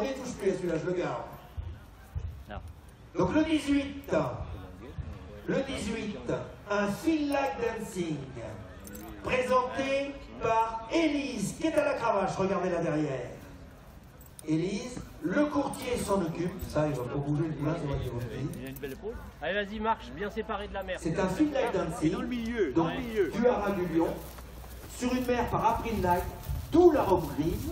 n'y touche plus à celui-là, je le garde. Non. Donc le 18, un Feel Like Dancing, présenté par Élise, qui est à la cravache, regardez là derrière. Élise, le courtier s'en occupe, ça il va pas bouger le poulain, c'est moi qui vous le dis. Il a une belle épaule. Allez, vas-y, marche, bien séparé de la mer. C'est un Feel Like Dancing, dans le milieu, donc du haras du Lion, sur une mer par April Night, d'où la reprise.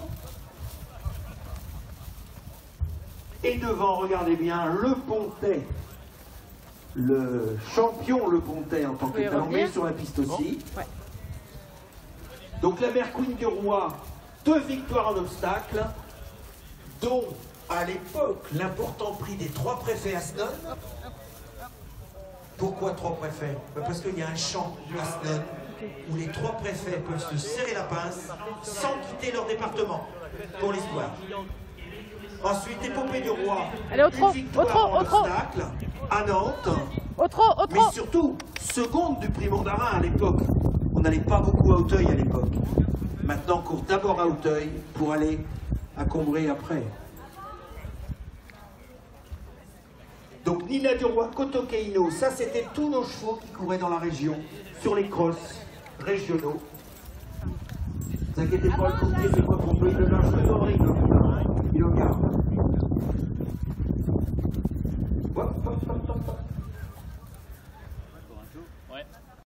Et devant, regardez bien, Le Pontet, le champion Le Pontet en tant que talon, mais sur la piste aussi. Ouais. Donc la mère Queen du Roi, 2 victoires en obstacle, dont à l'époque l'important prix des 3 préfets Asnon. Pourquoi 3 préfets? Parce qu'il y a un champ Asnon où les 3 préfets peuvent se serrer la pince sans quitter leur département pour l'histoire. Ensuite, Épopée du Roi, allez, au trot, une victoire en obstacle à Nantes. Au trot. Mais surtout, seconde du prix Mondarin à l'époque. On n'allait pas beaucoup à Auteuil à l'époque. Maintenant, on court d'abord à Auteuil pour aller à Combray après. Donc Nina du Roi, Kotokeino, ça c'était tous nos chevaux qui couraient dans la région, sur les crosses régionaux. Ne vous inquiétez pas, le courtier fait quoi pour jouer le vin?